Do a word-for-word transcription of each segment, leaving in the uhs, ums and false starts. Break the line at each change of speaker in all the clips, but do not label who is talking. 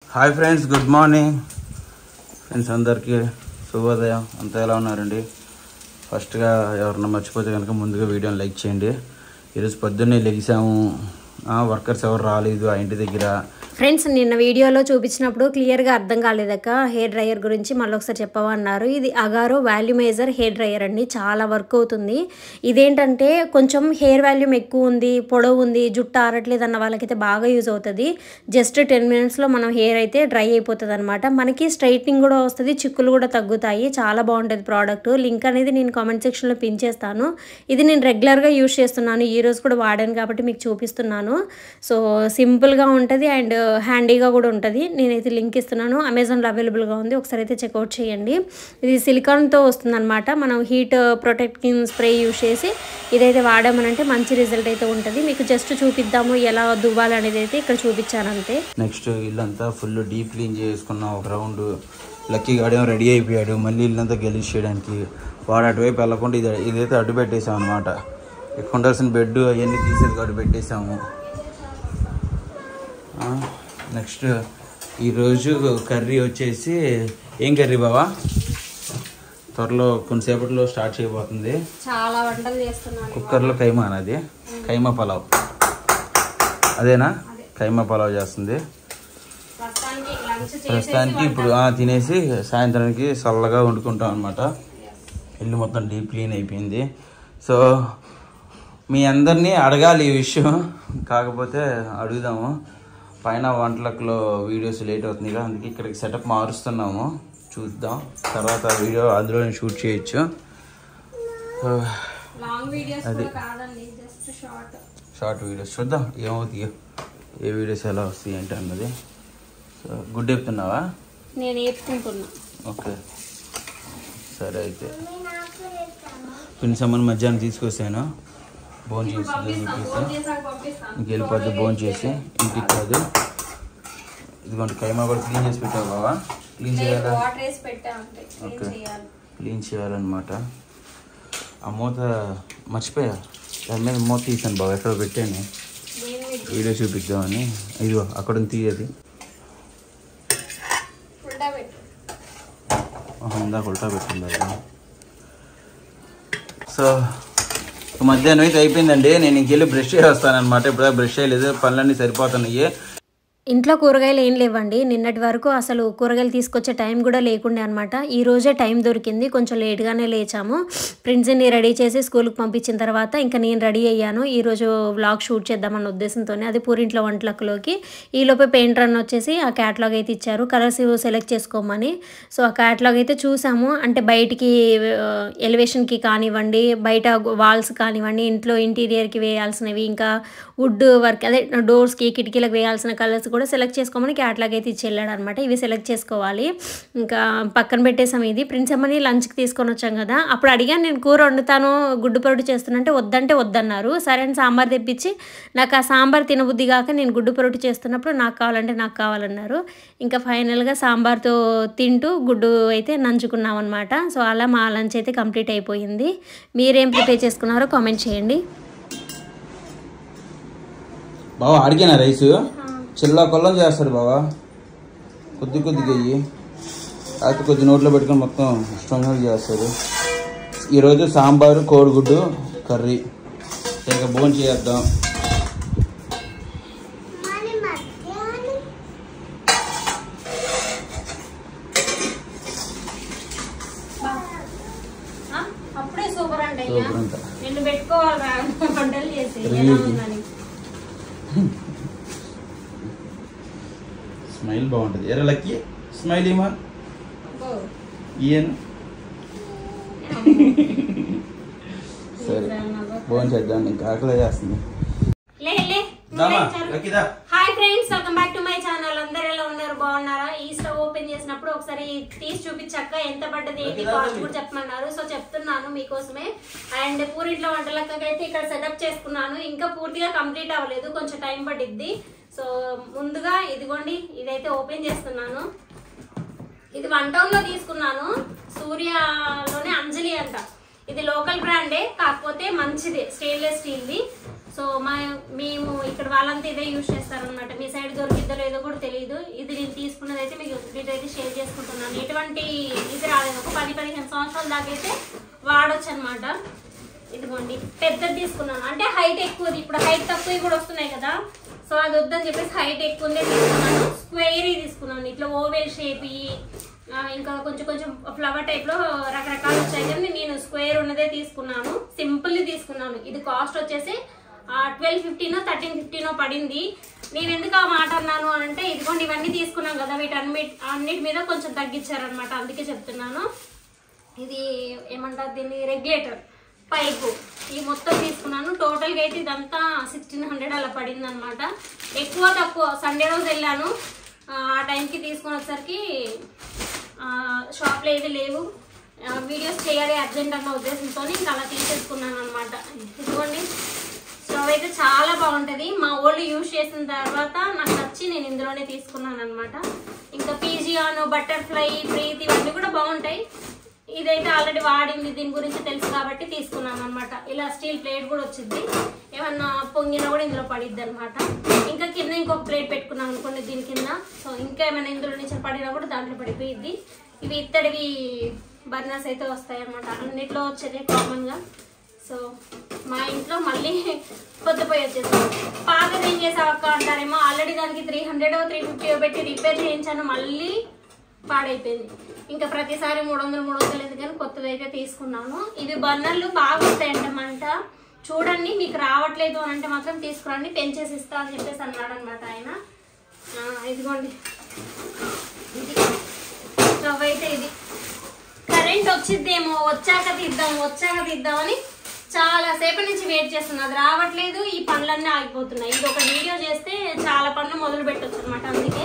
Hi friends, good morning friends. అందరికీ శుభోదయం. అంతా ఎలా ఉన్నారండి? ఫస్ట్గా ఎవరన్నా మర్చిపోతే కనుక ముందుగా వీడియోని లైక్ చేయండి. ఈరోజు పొద్దున్నే లెగిసాము, వర్కర్స్ ఎవరు రాలేదు ఆ ఇంటి దగ్గర.
ఫ్రెండ్స్, నిన్న వీడియోలో చూపించినప్పుడు క్లియర్గా అర్థం కాలేదక్క. హెయిర్ డ్రైయర్ గురించి మళ్ళీ ఒకసారి చెప్పవా అన్నారు. ఇది అగారో వాల్యూమైజర్ హెయిర్ డ్రైయర్ అండి. చాలా వర్క్ అవుతుంది. ఇదేంటంటే కొంచెం హెయిర్ వాల్యూమ్ ఎక్కువ ఉంది, పొడవు ఉంది, జుట్టు ఆరట్లేదు అన్న వాళ్ళకైతే బాగా యూజ్ అవుతుంది. జస్ట్ టెన్ మినిట్స్లో మనం హెయిర్ అయితే డ్రై అయిపోతుంది అనమాట. మనకి స్ట్రైట్నింగ్ కూడా వస్తుంది, చిక్కులు కూడా తగ్గుతాయి. చాలా బాగుంటుంది ప్రోడక్ట్. లింక్ అనేది నేను కామెంట్ సెక్షన్లో పిన్ చేస్తాను. ఇది నేను రెగ్యులర్గా యూజ్ చేస్తున్నాను, ఈరోజు కూడా వాడాను కాబట్టి మీకు చూపిస్తున్నాను. సో సింపుల్గా ఉంటుంది అండ్ హ్యాండీగా కూడా ఉంటుంది. నేనైతే లింక్ ఇస్తున్నాను, అమెజాన్లో అవైలబుల్గా ఉంది, ఒకసారి అయితే చెక్అవుట్ చేయండి. ఇది సిలికాన్తో వస్తుందన్నమాట. మనం హీట్ ప్రొటెక్టింగ్ స్ప్రే యూజ్ చేసి ఇదైతే వాడామనంటే మంచి రిజల్ట్ అయితే ఉంటుంది. మీకు జస్ట్ చూపిద్దాము ఎలా దువ్వాలనేది అయితే ఇక్కడ చూపించాను అంతే.
నెక్స్ట్ ఇల్లంతా ఫుల్ డీప్ క్లీన్ చేసుకున్నాం ఒక రౌండ్. లక్కీ గాడేమో రెడీ అయిపోయాడు మళ్ళీ ఇల్లంతా గెలిచి చేయడానికి. వాడు అటువైపు వెళ్ళకుండా ఇది ఇదైతే అడ్డు పెట్టేసాం అనమాట. ఎక్కువ ఉండాల్సిన బెడ్ అవన్నీ తీసేది అడ్డు పెట్టేసాము. నెక్స్ట్ ఈరోజు కర్రీ వచ్చేసి ఏం కర్రీ బావా? త్వరలో కొంతసేపట్లో స్టార్ట్ చేయబోతుంది.
చాలా వంటలు చేస్తున్నాను.
కుక్కర్లో కైమా అనేది కైమా పలావ్, అదేనా? కైమా పలావ్ చేస్తుంది ప్రస్తుతానికి. ఇప్పుడు తినేసి సాయంత్రానికి చల్లగా వండుకుంటాం అనమాట. ఇల్లు మొత్తం డీప్ క్లీన్ అయిపోయింది. సో మీ అందరినీ అడగాలి ఈ విషయం, కాకపోతే అడుగుదాము. పైన వంటలకులో వీడియోస్ లేట్ అవుతుంది కదా, అందుకే ఇక్కడికి సెటప్ మారుస్తున్నాము. చూద్దాం తర్వాత వీడియో అందులో షూట్ చేయొచ్చు. అది షార్ట్ వీడియోస్ చూద్దాం ఏమవుతాయో, ఏ వీడియోస్ ఎలా వస్తాయి ఏంటి అన్నది. సో గుడ్ చెప్తున్నావా?
నేను చెప్తున్నా. ఓకే
సరే అయితే పిన్సమ్మని మధ్యాహ్నం తీసుకొస్తాను. బోన్ చేసి ఇంక వెళ్ళిపోద్ది. బోన్ చేసి ఇంటికి కాదు. ఇదిగోండి కైమా కూడా క్లీన్ చేసి పెట్టావు బావా. క్లీన్ చేయాలా? ఓకే క్లీన్ చేయాలన్నమాట. ఆ మూత మర్చిపోయా, దాని మీద మూత తీసాను బాబా, ఎక్కడ పెట్టాను వీడియో చూపిద్దామని. ఇదిగో అక్కడ తీయది ఇందాక ఉల్టా పెట్టింది అది. సో మధ్యాహ్నం అయితే అయిపోయిందండి. నేను ఇంకెళ్ళి బ్రష్ చేస్తానమాట. ఇప్పుడు బ్రష్ చేయలేదు, పనులన్నీ సరిపోతున్నాయి.
ఇంట్లో కూరగాయలు ఏం లేవండి. నిన్నటి వరకు అసలు కూరగాయలు తీసుకొచ్చే టైం కూడా లేకుండే అనమాట. ఈ రోజే టైం దొరికింది, కొంచెం లేట్గానే లేచాము. ప్రిన్స్ని రెడీ చేసి స్కూల్కి పంపించిన తర్వాత ఇంకా నేను రెడీ అయ్యాను. ఈరోజు వ్లాగ్ షూట్ చేద్దామన్న ఉద్దేశంతోనే. అది పూరింట్లో వంటలకులోకి ఈలోపే పెయింటర్ అన్న వచ్చేసి ఆ క్యాటలాగ్ అయితే ఇచ్చారు, కలర్స్ సెలెక్ట్ చేసుకోమని. సో ఆ క్యాటలాగ్ అయితే చూసాము. అంటే బయటికి ఎలివేషన్కి కానివ్వండి, బయట వాల్స్ కానివ్వండి, ఇంట్లో ఇంటీరియర్కి వేయాల్సినవి, ఇంకా వుడ్ వర్క్ అదే డోర్స్కి కిటికీలకు వేయాల్సిన కలర్స్ కూడా సెలెక్ట్ చేసుకోమని క్యాటలాగ్ అయితే ఇచ్చి వెళ్ళాడు అనమాట. ఇవి సెలెక్ట్ చేసుకోవాలి. ఇంకా పక్కన పెట్టేసాం. ఇది ప్రిన్స్ అమ్మని లంచ్కి తీసుకొని వచ్చాం కదా, అప్పుడు అడిగాను నేను కూర వండుతాను గుడ్డు పొరుటు చేస్తున్నంటే వద్దంటే వద్దన్నారు. సరే అని సాంబార్ తెప్పించి నాకు ఆ సాంబార్ తినబుద్ధి కాక నేను గుడ్డు పొరుటు చేస్తున్నప్పుడు నాకు కావాలంటే నాకు కావాలన్నారు. ఇంకా ఫైనల్గా సాంబార్తో తింటూ గుడ్డు అయితే నంచుకున్నాం అనమాట. సో అలా మా లంచ్ అయితే కంప్లీట్ అయిపోయింది. మీరేం ప్రిపేర్ చేసుకున్నారో కామెంట్ చేయండి.
బావా అడిగినా రైస్ చిల్లా కొల్లం చేస్తాడు బావా, కొద్ది కొద్దిగా అయ్యి అయితే కొద్ది నోట్లో పెట్టుకొని మొత్తం స్ట్రాంగ్ చేస్తాడు. ఈరోజు సాంబారు కోడిగుడ్డు కర్రీ. ఇక భోజనం చేద్దాం. సూపర్ అంట. స్మైల్ బాగుంటుంది. ఎరా లక్కీ స్మైల్ ఏమా ఈయన. సరే భోజనం చేద్దాం, ఇంకా ఆకలి చేస్తుంది.
Hi friends, welcome back to my channel. అందరు ఎలా ఉన్నారు? బాగున్నారా? ఈ స్టవ్ ఓపెన్ చేసినప్పుడు ఒకసారి తీసి చూపించాక ఎంత పడ్డది ఏంటి కాస్ట్ కూడా చెప్పమన్నారు. సో చెప్తున్నాను మీకోసమే. అండ్ పూరింట్లో వంటలకైతే ఇక్కడ సెటప్ చేసుకున్నాను. ఇంకా పూర్తిగా కంప్లీట్ అవ్వలేదు, కొంచెం టైం పట్టిద్ది. సో ముందుగా ఇదిగోండి ఇదైతే ఓపెన్ చేస్తున్నాను. ఇది వన్ టౌన్ లో తీసుకున్నాను, సూర్యలోనే అంజలి అంట. ఇది లోకల్ బ్రాండే, కాకపోతే మంచిది, స్టెయిన్లెస్ స్టీల్ది. సో మా మేము ఇక్కడ వాళ్ళంతా ఇదే యూజ్ చేస్తారనమాట. మీ సైడ్ దొరికిద్దో లేదో కూడా తెలియదు. ఇది నేను తీసుకున్నది అయితే మీకు వీటైతే షేర్ చేసుకుంటున్నాను. ఎటువంటి ఇది రాలేదు, ఒక పది పదిహేను సంవత్సరాల దాకా అయితే వాడచ్చు అనమాట. ఇదిగోండి పెద్దది తీసుకున్నాను, అంటే హైట్ ఎక్కువది. ఇప్పుడు హైట్ తక్కువ కూడా వస్తున్నాయి కదా, సో అది వద్దని చెప్పేసి హైట్ ఎక్కువ తీసుకున్నాను. స్క్వేర్ తీసుకున్నాను, ఇట్లా ఓవెల్ షేప్, ఇంకా కొంచెం కొంచెం ఫ్లవర్ టైప్ లో రకరకాలు వచ్చాయి కానీ నేను స్క్వేర్ ఉన్నదే తీసుకున్నాను. సింపుల్ తీసుకున్నాను. ఇది కాస్ట్ వచ్చేసి ట్వెల్వ్ ఫిఫ్టీనో థర్టీన్ ఫిఫ్టీనో పడింది. నేను ఎందుకు ఆ మాట అన్నాను అంటే ఇదిగోండి ఇవన్నీ తీసుకున్నాం కదా, వీటన్ని అన్నిటి మీద కొంచెం తగ్గించారనమాట, అందుకే చెప్తున్నాను. ఇది ఏమంటారు దీన్ని, రెగ్యులేటర్ పైపు, ఈ మొత్తం తీసుకున్నాను. టోటల్గా అయితే ఇదంతా సిక్స్టీన్ హండ్రెడ్ అలా పడింది అనమాట. ఎక్కువ తక్కువ సండే రోజు వెళ్ళాను, ఆ టైంకి తీసుకొని వచ్చేసరికి షాప్లో ఏది లేవు, వీడియోస్ చేయాలి అర్జెంట్ అన్న ఉద్దేశంతో ఇంకా అలా తీసేసుకున్నాను అనమాట. ఇదిగోండి స్టవ్ అయితే చాలా బాగుంటుంది. మా ఓల్డ్ యూజ్ చేసిన తర్వాత నాకు నచ్చి నేను ఇందులోనే తీసుకున్నాను అనమాట. ఇంకా పీజియాను, బటర్ఫ్లై, ప్రీతి ఇవన్నీ కూడా బాగుంటాయి. ఇదైతే ఆల్రెడీ వాడింది, దీని గురించి తెలుసు కాబట్టి తీసుకున్నాను అనమాట. ఇలా స్టీల్ ప్లేట్ కూడా వచ్చింది, ఏమన్నా పొంగినా కూడా ఇందులో పడిద్ది అనమాట. ఇంకా కింద ఇంకొక ప్లేట్ పెట్టుకున్నాం అనుకోండి దీని కింద, సో ఇంకా ఏమైనా ఇందులో నుంచి పడినా కూడా దాంట్లో పడిపోయిద్ది. ఇవి ఇత్తడివి బర్నర్స్ అయితే వస్తాయి అనమాట, అన్నిట్లో వచ్చేది కామన్ గా. సో మా ఇంట్లో మళ్ళీ కొత్త పొయ్యి వచ్చేసాం. పాతది ఏం చేసావు అక్క అంటారేమో, ఆల్రెడీ దానికి త్రీ హండ్రెడ్ త్రీ ఫిఫ్టీ పెట్టి రిపేర్ చేయించాను, మళ్ళీ పాడైపోయింది. ఇంకా ప్రతిసారి మూడు వందలు మూడు వందలు ఎందుకని కొత్తది అయితే తీసుకున్నాను. ఇవి బర్నర్లు బాగా వస్తాయంట మంట, చూడండి మీకు రావట్లేదు అని అంటే మాత్రం తీసుకురండి, పెంచేసి ఇస్తా అని చెప్పేసి అన్నాడు అనమాట ఆయన. ఇదిగోండి ఇది స్టవ్ అయితే, ఇది కరెంట్ వచ్చిద్దేమో, వచ్చాక తీద్దాం వచ్చాక తీద్దామని చాలా సేపటి నుంచి వెయిట్ చేస్తున్నా, అది రావట్లేదు. ఈ పనులన్నీ ఆగిపోతున్నాయి. ఇది ఒక వీడియో చేస్తే చాలా పనులు మొదలు పెట్టచ్చు అనమాట, అందుకే.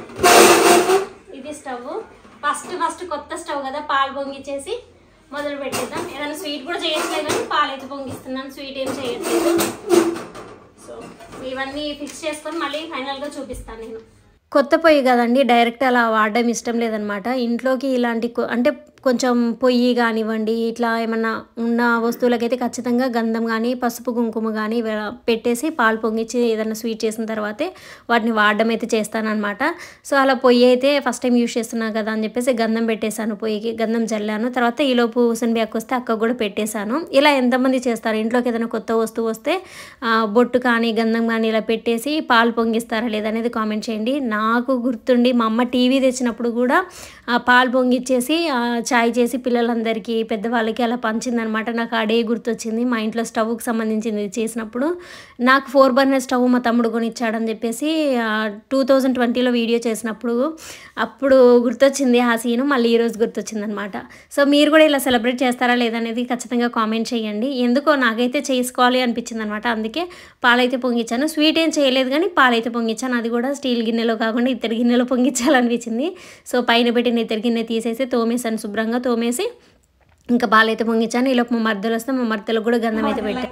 ఇది స్టవ్ ఫస్ట్ ఫస్ట్ కొత్త స్టవ్ కదా, పాలు పొంగిచ్చేసి మొదలు పెట్టేద్దాం. ఏదైనా స్వీట్ కూడా చేయట్లేదు కానీ పాలు అయితే పొంగిస్తున్నాను, స్వీట్ ఏం చేయట్లేదు. సో ఇవన్నీ ఫిక్స్ చేసుకొని మళ్ళీ ఫైనల్గా చూపిస్తాను నేను.
కొత్త పొయ్యి కదండి, డైరెక్ట్ అలా వాడడం ఇష్టం లేదనమాట. ఇంట్లోకి ఇలాంటి అంటే కొంచెం పొయ్యి కానివ్వండి, ఇట్లా ఏమన్నా ఉన్న వస్తువులకైతే ఖచ్చితంగా గంధం కానీ పసుపు కుంకుమ కానీ పెట్టేసి పాలు పొంగిచ్చి ఏదైనా స్వీట్ చేసిన తర్వాతే వాటిని వాడడం అయితే చేస్తానన్నమాట. సో అలా పొయ్యి అయితే ఫస్ట్ టైం యూజ్ చేస్తున్నా కదా అని చెప్పేసి గంధం పెట్టేశాను, పొయ్యికి గంధం చల్లాను. తర్వాత ఈలోపు ఉసన్బి అక్క వస్తే అక్క కూడా పెట్టేశాను. ఇలా ఎంతమంది చేస్తారు ఇంట్లోకి ఏదైనా కొత్త వస్తువు వస్తే బొట్టు కానీ గంధం కానీ ఇలా పెట్టేసి పాలు పొంగిస్తారా లేదనేది కామెంట్ చేయండి. నాకు గుర్తుండి మా అమ్మ టీవీ తెచ్చినప్పుడు కూడా పాలు పొంగిచ్చేసి చాయ్ చేసి పిల్లలందరికీ పెద్దవాళ్ళకి అలా పంచిందనమాట. నాకు ఆ డే గుర్తొచ్చింది. మా ఇంట్లో స్టవ్కి సంబంధించింది చేసినప్పుడు నాకు ఫోర్ బర్నర్ స్టవ్ మా తమ్ముడు కొనిచ్చాడని చెప్పేసి టూ థౌజండ్ ట్వంటీలో వీడియో చేసినప్పుడు అప్పుడు గుర్తొచ్చింది ఆ సీను, మళ్ళీ ఈరోజు గుర్తొచ్చింది అనమాట. సో మీరు కూడా ఇలా సెలబ్రేట్ చేస్తారా లేదనేది ఖచ్చితంగా కామెంట్ చేయండి. ఎందుకో నాకైతే చేసుకోవాలి అనిపించింది అనమాట, అందుకే పాలైతే పొంగించాను. స్వీట్ ఏం చేయలేదు కానీ పాలైతే పొంగించాను, అది కూడా స్టీల్ గిన్నెలో కాకుండా ఇత్తడి గిన్నెలో పొంగించాలనిపించింది. సో పైన పెట్టిన ఇత్తడి గిన్నె తీసేసి తోమేసాను, శుభ్రంగా తోమేసి ఇంకా పాలైతే పొంగించాను. ఈలోపు మా మర్దలు వస్తే మా మర్దలకు కూడా గంధం అయితే పెట్టాను.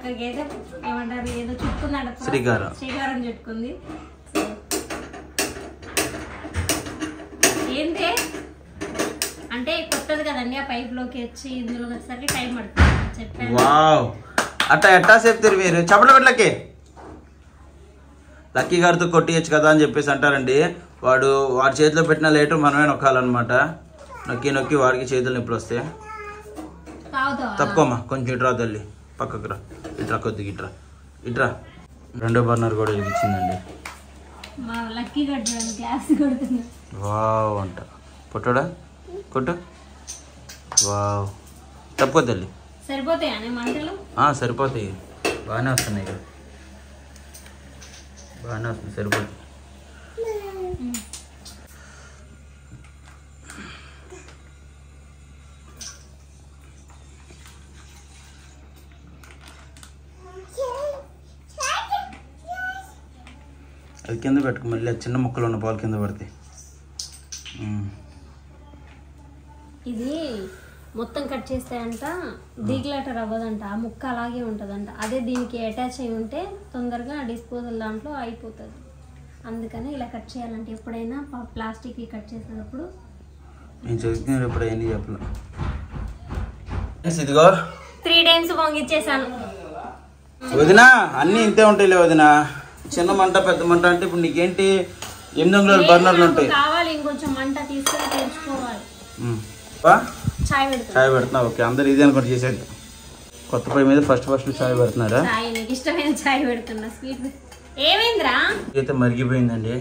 శ్రీకారం చుట్టుకుంది. ఏంటి అంటే కొత్తది కదండి, ఆ పైప్ లోకి వచ్చి ఇందులో వచ్చేసరికి టైం పడుతుంది చెప్పాను.
అట్టా ఎట్టా చెప్తారు మీరు చెప్పండి. లక్కీ లక్కీ గారితో కొట్టియచ్చు కదా అని చెప్పేసి అంటారండి. వాడు వాడి చేతిలో పెట్టిన లేటు మనమే నొక్కాలన్నమాట. నొక్కి నొక్కి వాడికి చేతులు నొప్పులు వస్తాయి. తప్పుకోమ్మా, కొంచెం ఇట్రా తల్లి, పక్కకు రా, ఇట్రా కొద్దిగా ఇట్రా ఇట్రా. రెండో బర్నర్ కూడా ఇచ్చిందండి. వావ్ అంట పొట్టడా కొట్టు. వావ్ తప్పుకో తల్లి.
సరిపోతాయి
సరిపోతాయి, బాగానే వస్తున్నాయి కదా, బాగానే వస్తుంది, సరిపోతాయి. అది కింద పెట్టుకు, మళ్ళీ చిన్న ముక్కలు ఉన్న పాలు కింద పడతాయి.
ఇది మొత్తం కట్ చేస్తాయంట, డీగ్లాటర్ అవ్వదంట, ఆ ముక్క అలాగే ఉంటుందంట. అదే దీనికి అటాచ్ అయి ఉంటే తొందరగా డిస్పోజల్ దాంట్లో అయిపోతుంది. అందుకని ఇలా కట్ చేయాలంటే ఎప్పుడైనా ప్లాస్టిక్ కట్ చేసినప్పుడు
నేను చదువుతున్నాను. ఎప్పుడు అయ్యింది చెప్పలే. ఇదిగో
త్రీ టైమ్స్ పొంగిచ్చేసాను.
వదిన అన్నీ ఇంతే ఉంటాయిలే వదిన. చిన్న మంట పెద్ద మంట అంటే ఇప్పుడు నీకేంటి ఎనిమిది వందల బర్నర్లు ఉంటాయి.
కావాలి ఇంకొంచెం మంట తీసుకొని తెచ్చుకోవాలి.
చాయ్ చాయ్ పెడుతున్నా. ఓకే, అందరు ఇది అనుకుంటే చేసేది. కొత్త పొయ్యి మీద ఫస్ట్ ఫస్ట్ చాయ్ పెడుతున్నారా?
ఇష్టమైన చాయ్ పెడుతున్నా. స్వీట్ ఏమైందిరా?
అయితే మరిగిపోయిందండి.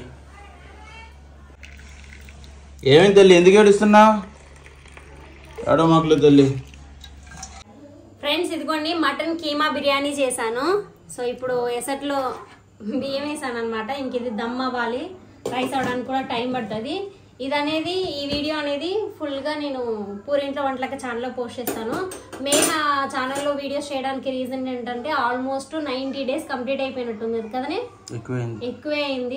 ఏమైంది తల్లి, ఎందుకు ఏడుస్తున్నావు? ఏడో మాకులు తల్లి.
ఫ్రెండ్స్ ఇదిగోండి మటన్ కీమా బిర్యానీ చేశాను. సో ఇప్పుడు ఎసట్లో బియ్యం వేసాను అనమాట. ఇంక ఇది దమ్ అవ్వాలి. రైస్ అవడానికి కూడా టైం పడుతుంది. ఇది అనేది ఈ వీడియో అనేది ఫుల్గా నేను పూరింట్లో వంటలకి ఛానల్లో పోస్ట్ చేస్తాను. మెయిన్ ఆ ఛానల్లో వీడియోస్ చేయడానికి రీజన్ ఏంటంటే ఆల్మోస్ట్ నైంటీ డేస్ కంప్లీట్ అయిపోయినట్టుంది కదనే, ఎక్కువే అయింది.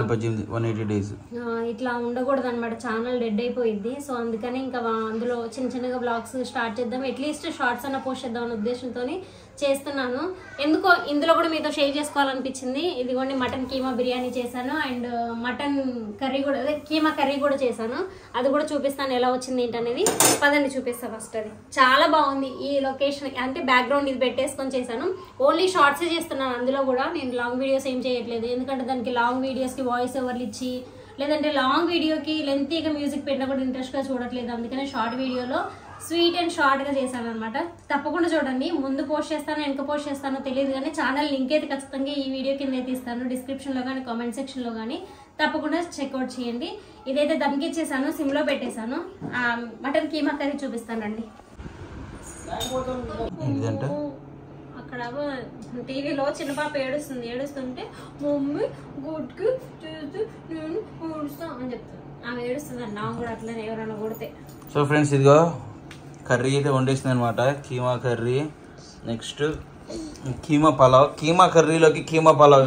ఇట్లా ఉండకూడదు అనమాట, ఛానల్ డెడ్ అయిపోయింది. సో అందుకని ఇంకా అందులో చిన్న చిన్నగా బ్లాగ్స్ స్టార్ట్ చేద్దాం, అట్లీస్ట్ షార్ట్స్ అన్న పోస్ట్ చేద్దాం అనే ఉద్దేశంతో చేస్తున్నాను. ఎందుకో ఇందులో కూడా మీతో షేర్ చేసుకోవాలనిపించింది. ఇదిగోండి మటన్ కీమా బిర్యానీ చేశాను అండ్ మటన్ కర్రీ కూడా, అదే కీమా కర్రీ కూడా చేశాను. అది కూడా చూపిస్తాను ఎలా వచ్చింది ఏంటనేది. పదండి చూపిస్తాను. ఫస్ట్ అది చాలా బాగుంది. ఈ లొకేషన్ అంటే బ్యాక్గ్రౌండ్ ఇది పెట్టేసుకొని చేశాను. ఓన్లీ షార్ట్సే చేస్తున్నాను. అందులో కూడా నేను లాంగ్ వీడియోస్ ఏం చేయట్లేదు, ఎందుకంటే దానికి లాంగ్ వీడియోస్కి వాయిస్ ఓవర్లు ఇచ్చి లేదంటే లాంగ్ వీడియోకి లెంతీగా మ్యూజిక్ పెట్టినా కూడా ఇంట్రెస్ట్గా చూడట్లేదు. అందుకనే షార్ట్ వీడియోలో స్వీట్ అండ్ షార్ట్గా చేశాను అనమాట. తప్పకుండా చూడండి. ముందు పోస్ట్ చేస్తాను వెనక పోస్ట్ చేస్తానో తెలియదు కానీ ఛానల్ లింక్ అయితే ఖచ్చితంగా ఈ వీడియో కింద అయితే ఇస్తాను, డిస్క్రిప్షన్లో కానీ కామెంట్ సెక్షన్లో కానీ. తప్పకుండా చెక్అవుట్ చేయండి. ఇదైతే దమ్కిచ్చేసాను, సిమ్లో పెట్టేశాను. మటన్ కీమా కర్రీ చూపిస్తానండి. అక్కడ టీవీలో చిన్న పాప ఏడుస్తుంది. ఏడుస్తుంటే మమ్మీ గుడ్కి నేను ఊడుస్తా అని చెప్తాను. ఆమె ఏడుస్తుంది. నా కూడా అట్లనే ఎవరైనా కొడితే.
సో ఫ్రెండ్స్ ఇదిగో కర్రీ అయితే వండేసింది అనమాట. Keema curry, next keema pulao. కీమా కర్రీలోకి కీమా పలావ్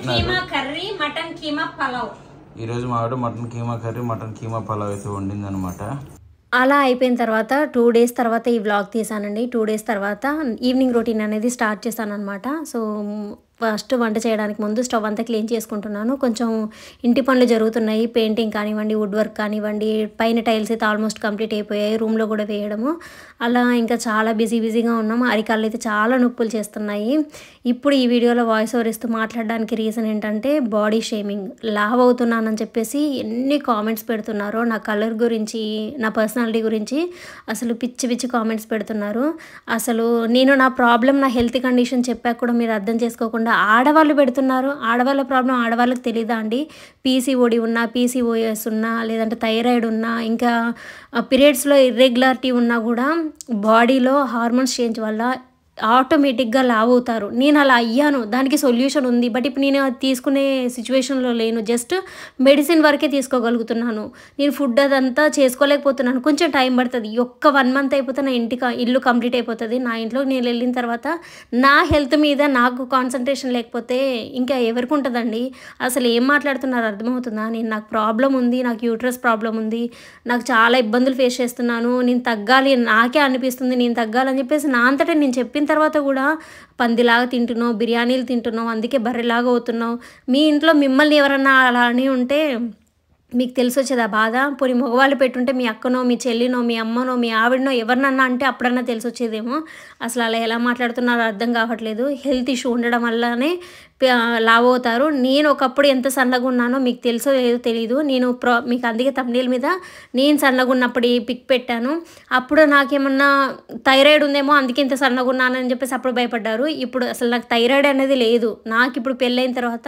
కర్రీ మటన్ కీమా పలావ్.
ఈరోజు మా ఆవిడ mutton keema curry mutton keema pulao అయితే వండింది అనమాట.
అలా అయిపోయిన తర్వాత టూ డేస్ తర్వాత ఈ వ్లాగ్ తీసానండి. టూ డేస్ తర్వాత ఈవినింగ్ రొటీన్ అనేది స్టార్ట్ చేశాను అనమాట. సో ఫస్ట్ వంట చేయడానికి ముందు స్టవ్ అంతా క్లీన్ చేసుకుంటున్నాను. కొంచెం ఇంటి పనులు జరుగుతున్నాయి, పెయింటింగ్ కానివ్వండి, వుడ్ వర్క్ కానివ్వండి, పైన టైల్స్ అయితే ఆల్మోస్ట్ కంప్లీట్ అయిపోయాయి, రూమ్లో కూడా వేయడము. అలా ఇంకా చాలా బిజీ బిజీగా ఉన్నాము. అరికాళ్ళు అయితే చాలా నొప్పులు చేస్తున్నాయి. ఇప్పుడు ఈ వీడియోలో వాయిస్ ఓవర్ ఇస్తూ మాట్లాడడానికి రీజన్ ఏంటంటే బాడీ షేమింగ్. లావ్ అవుతున్నానని చెప్పేసి ఎన్ని కామెంట్స్ పెడుతున్నారో, నా కలర్ గురించి, నా పర్సనాలిటీ గురించి అసలు పిచ్చి పిచ్చి కామెంట్స్ పెడుతున్నారు. అసలు నేను నా ప్రాబ్లం, నా హెల్త్ కండిషన్ చెప్పాక కూడా మీరు అర్థం చేసుకోకుండా ఆడవాళ్ళు పెడుతున్నారు. ఆడవాళ్ళ ప్రాబ్లం ఆడవాళ్ళకి తెలీదా అండి? పీసీఓడి ఉన్నా, పీసీఓఎస్ ఉన్నా, లేదంటే థైరాయిడ్ ఉన్నా, ఇంకా పీరియడ్స్లో ఇర్రెగ్యులారిటీ ఉన్నా కూడా బాడీలో హార్మోన్స్ చేంజ్ వల్ల ఆటోమేటిక్గా లావ్ అవుతారు. నేను అలా అయ్యాను, దానికి సొల్యూషన్ ఉంది. బట్ ఇప్పుడు నేను తీసుకునే సిచ్యువేషన్లో లేను. జస్ట్ మెడిసిన్ వరకే తీసుకోగలుగుతున్నాను. నేను ఫుడ్ అదంతా చేసుకోలేకపోతున్నాను. కొంచెం టైం పడుతుంది. ఒక్క వన్ మంత్ అయిపోతే నా ఇంటికి ఇల్లు కంప్లీట్ అయిపోతుంది. నా ఇంట్లో నేను వెళ్ళిన తర్వాత నా హెల్త్ మీద నాకు కాన్సన్ట్రేషన్ లేకపోతే ఇంకా ఎవరికి ఉంటుందండి? అసలు ఏం మాట్లాడుతున్నారు అర్థమవుతుందా? నేను నాకు ప్రాబ్లం ఉంది, నాకు యూట్రస్ ప్రాబ్లం ఉంది, నాకు చాలా ఇబ్బందులు ఫేస్ చేస్తున్నాను, నేను తగ్గాలి, నాకే అనిపిస్తుంది నేను తగ్గాలని చెప్పేసి నా అంతటా నేను చెప్పిన తర్వాత కూడా పందిలాగా తింటున్నావు, బిర్యానీలు తింటున్నావు, అందుకే బర్రెలాగా అవుతున్నావు. మీ ఇంట్లో మిమ్మల్ని ఎవరన్నా అలా అని ఉంటే మీకు తెలిసి వచ్చేది ఆ బాధ. పోనీ మగవాళ్ళు పెట్టుంటే మీ అక్కనో, మీ చెల్లినో, మీ అమ్మనో, మీ ఆవిడనో ఎవరినన్నా అంటే అప్పుడన్నా తెలిసి వచ్చేదేమో. అసలు అలా ఎలా మాట్లాడుతున్నారో అర్థం కావట్లేదు. హెల్త్ ఇష్యూ ఉండడం వల్లనే లావ్ అవుతారు. నేను ఒకప్పుడు ఎంత సన్నగా ఉన్నానో మీకు తెలుసో లేదో తెలీదు. నేను ప్రో మీకు అందుకే థంబ్నెయిల్ మీద నేను సన్నగా ఉన్నప్పుడు ఈ పిక్ పెట్టాను. అప్పుడు నాకేమన్నా థైరాయిడ్ ఉందేమో అందుకే ఇంత సన్నగా ఉన్నానని చెప్పేసి అప్పుడు భయపడ్డారు. ఇప్పుడు అసలు నాకు థైరాయిడ్ అనేది లేదు. నాకు ఇప్పుడు పెళ్ళైన తర్వాత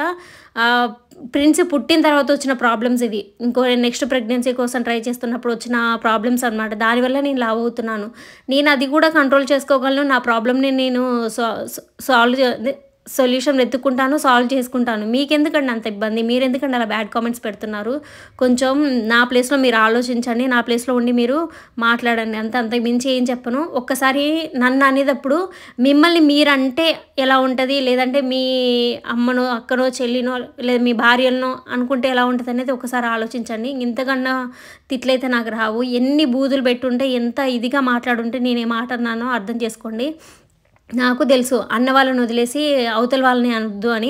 ప్రిన్స్ పుట్టిన తర్వాత వచ్చిన ప్రాబ్లమ్స్ ఇవి. ఇంకో నెక్స్ట్ ప్రెగ్నెన్సీ కోసం ట్రై చేస్తున్నప్పుడు వచ్చిన ప్రాబ్లమ్స్ అనమాట. దానివల్ల నేను లావ్ అవుతున్నాను. నేను అది కూడా కంట్రోల్ చేసుకోగలను. నా ప్రాబ్లమ్ని నేను సా సాల్వ్ సొల్యూషన్ వెతుక్కుంటాను, సాల్వ్ చేసుకుంటాను. మీకెందుకండి అంత ఇబ్బంది? మీరు ఎందుకండి అలా బ్యాడ్ కామెంట్స్ పెడుతున్నారు? కొంచెం నా ప్లేస్లో మీరు ఆలోచించండి, నా ప్లేస్లో ఉండి మీరు మాట్లాడండి. అంత అంత మించి ఏం చెప్పను. ఒక్కసారి నన్ను అనేటప్పుడు మిమ్మల్ని మీరంటే ఎలా ఉంటుంది, లేదంటే మీ అమ్మనో, అక్కనో, చెల్లినో, లేదా మీ భార్యలనో అనుకుంటే ఎలా ఉంటుంది అనేది ఒకసారి ఆలోచించండి. ఇంతకన్నా తిట్లయితే నాకు రావు. ఎన్ని బూదులు పెట్టుంటే, ఎంత ఇదిగా మాట్లాడుంటే నేనే మాట అన్నానో అర్థం చేసుకోండి. నాకు తెలుసు అన్న వాళ్ళని వదిలేసి అవతల వాళ్ళని అనొద్దు అని,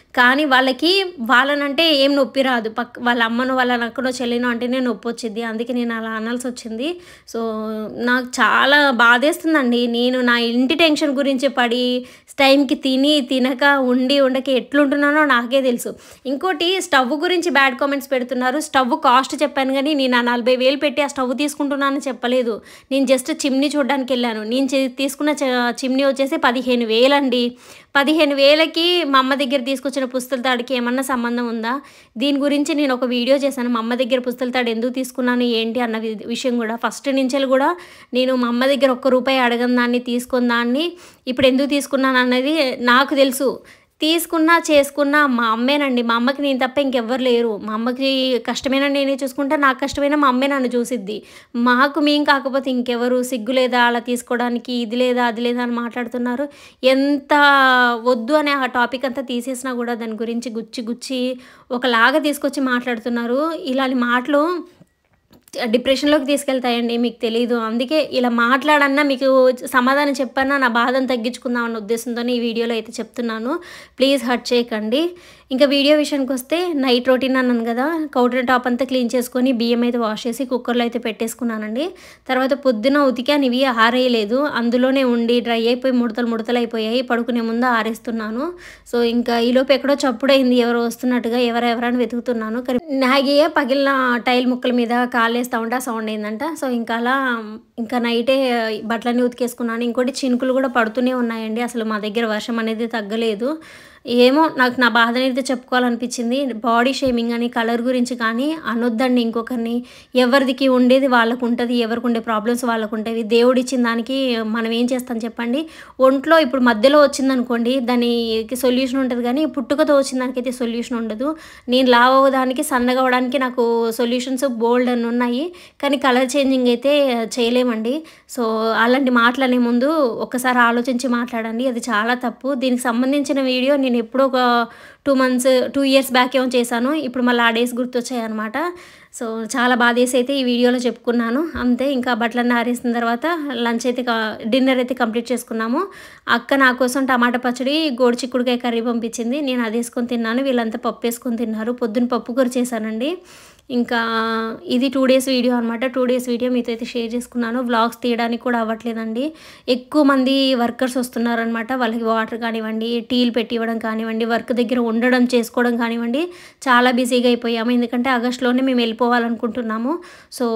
కానీ వాళ్ళకి వాళ్ళనంటే ఏం నొప్పి రాదు, పక్క వాళ్ళ అమ్మను వాళ్ళ అక్కనో చెల్లినో అంటేనే నొప్పి వచ్చింది. అందుకే నేను అలా అనాల్సి వచ్చింది. సో నాకు చాలా బాధేస్తుందండి. నేను నా ఇంటి టెన్షన్ గురించి పడి టైంకి తిని తినక ఉండి ఉండక ఎట్లుంటున్నానో నాకే తెలుసు. ఇంకోటి స్టవ్ గురించి బ్యాడ్ కామెంట్స్ పెడుతున్నారు. స్టవ్ కాస్ట్ చెప్పాను కానీ నేను ఆ నలభై వేలు పెట్టి ఆ స్టవ్ తీసుకుంటున్నానని చెప్పలేదు. నేను జస్ట్ చిమ్నీ చూడడానికి వెళ్ళాను. నేను తీసుకున్న చిమ్నీ వచ్చేసి పదిహేను వేలండి. పదిహేను వేలకి మా అమ్మ దగ్గర తీసుకొచ్చిన పుస్తల తాడికి ఏమన్నా సంబంధం ఉందా? దీని గురించి నేను ఒక వీడియో చేశాను. మా అమ్మ దగ్గర పుస్తల తాడు ఎందుకు తీసుకున్నాను ఏంటి అన్న విషయం కూడా ఫస్ట్ నుంచి కూడా నేను మా అమ్మ దగ్గర ఒక్క రూపాయి అడగని దాన్ని తీసుకున్న దాన్ని ఇప్పుడు ఎందుకు తీసుకున్నాను అన్నది నాకు తెలుసు. తీసుకున్నా చేసుకున్నా మా అమ్మేనండి. మా అమ్మకి నేను తప్ప ఇంకెవ్వరు లేరు. మా అమ్మకి కష్టమైనా నేనే చూసుకుంటా, నాకు కష్టమైనా మా అమ్మే నన్ను చూసిద్ది. మాకు మేము కాకపోతే ఇంకెవరు? సిగ్గు లేదా అలా తీసుకోవడానికి? ఇది లేదా అది లేదా అని మాట్లాడుతున్నారు. ఎంత వద్దు అనే ఆ టాపిక్ అంతా తీసేసినా కూడా దాని గురించి గుచ్చి గుచ్చి ఒకలాగా తీసుకొచ్చి మాట్లాడుతున్నారు. ఇలాంటి మాటలు డిప్రెషన్లోకి తీసుకెళ్తాయండి, మీకు తెలియదు. అందుకే ఇలా మాట్లాడన్నా మీకు సమాధానం చెప్పన్నా నా బాధను తగ్గించుకుందాం అన్న ఉద్దేశంతో ఈ వీడియోలో అయితే చెప్తున్నాను. ప్లీజ్ హర్ట్ చేయకండి. ఇంకా వీడియో విషయానికి వస్తే నైట్ రొటీన్ అన్నాను కదా, కౌంటర్ టాప్ అంతా క్లీన్ చేసుకొని బియ్యం అయితే వాష్ చేసి కుక్కర్లో అయితే పెట్టేసుకున్నానండి. తర్వాత పొద్దున ఉతికాను, ఇవి ఆరేయలేదు, అందులోనే ఉండి డ్రై అయిపోయి ముడతలు ముడతలు అయిపోయాయి. పడుకునే ముందు ఆరేస్తున్నాను. సో ఇంకా ఈలోపు ఎక్కడో చప్పుడైంది, ఎవరో వస్తున్నట్టుగా ఎవరెవరని వెతుకుతున్నాను. కానీ నాగియే పగిలిన టైల్ ముక్కల మీద కాలేస్తూ ఉంటే సౌండ్ అయిందంట. సో ఇంకా అలా ఇంకా నైటే బట్టలన్నీ ఉతికేసుకున్నాను. ఇంకోటి చినుకులు కూడా పడుతూనే ఉన్నాయండి. అసలు మా దగ్గర వర్షం అనేది తగ్గలేదు. ఏమో నాకు నా బాధ అనేది చెప్పుకోవాలనిపించింది. బాడీ షేమింగ్ అని కలర్ గురించి కానీ అనొద్దండి ఇంకొకరిని. ఎవరిదికి ఉండేది వాళ్ళకు ఉంటుంది, ఎవరికి ఉండే ప్రాబ్లమ్స్ వాళ్ళకు ఉంటాయి. దేవుడు ఇచ్చిన దానికి మనం ఏం చేస్తాం చెప్పండి. ఒంట్లో ఇప్పుడు మధ్యలో వచ్చిందనుకోండి దానికి సొల్యూషన్ ఉంటుంది, కానీ పుట్టుకతో వచ్చిన దానికైతే సొల్యూషన్ ఉండదు. నేను లావ్ అవ్వడానికి సన్నగా అవ్వడానికి నాకు సొల్యూషన్స్ బోల్డ్ అని ఉన్నాయి, కానీ కలర్ చేంజింగ్ అయితే చేయలేమండి. సో అలాంటి మాటలనే ముందు ఒక్కసారి ఆలోచించి మాట్లాడండి, అది చాలా తప్పు. దీనికి సంబంధించిన వీడియో నేను ఎప్పుడో ఒక two months two years back ఏమో చేశాను. ఇప్పుడు మళ్ళీ ఆ డేస్ గుర్తొచ్చాయి అనమాట. సో చాలా బాధేసి అయితే ఈ వీడియోలో చెప్పుకున్నాను అంతే. ఇంకా బట్టలన్నీ ఆరేసిన తర్వాత లంచ్ అయితే డిన్నర్ అయితే కంప్లీట్ చేసుకున్నాము. అక్క నా కోసం టమాటా పచ్చడి గోడు చిక్కుడుకాయ కర్రీ పంపించింది. నేను అది వేసుకొని తిన్నాను, వీళ్ళంతా పప్పు వేసుకొని తిన్నారు. పొద్దున్న పప్పు కూర చేశానండి. ఇంకా ఇది టూ డేస్ వీడియో అనమాట. టూ డేస్ వీడియో మీతో అయితే షేర్ చేసుకున్నాను. వ్లాగ్స్ తీయడానికి కూడా అవ్వట్లేదండి. ఎక్కువ మంది వర్కర్స్ వస్తున్నారనమాట. వాళ్ళకి వాటర్ కానివ్వండి, టీలు పెట్టి ఇవ్వడం కానివ్వండి, వర్క్ దగ్గర ఉండడం చేసుకోవడం కానివ్వండి, చాలా బిజీగా అయిపోయాము. ఎందుకంటే ఆగస్టులోనే మేము వెళ్ళిపోవాలనుకుంటున్నాము. సో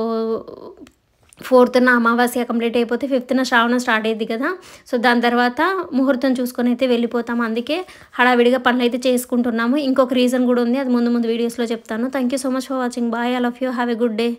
ఫోర్త్న అమావాస్య కంప్లీట్ అయిపోతే ఫిఫ్త్న శ్రావణం స్టార్ట్ అయ్యింది కదా. సో దాని తర్వాత ముహూర్తం చూసుకొని అయితే వెళ్ళిపోతాము. అందుకే హడావిడిగా పనులు అయితే చేసుకుంటున్నాము. ఇంకొక రీజన్ కూడా ఉంది, అది ముందు ముందు వీడియోస్లో చెప్తాను. Thank you so much for watching. Bye, I love you, have a good day.